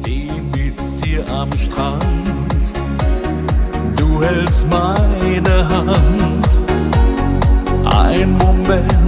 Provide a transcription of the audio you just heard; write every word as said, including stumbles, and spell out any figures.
steh mit dir am Strand, du hältst meine Hand. Ein Moment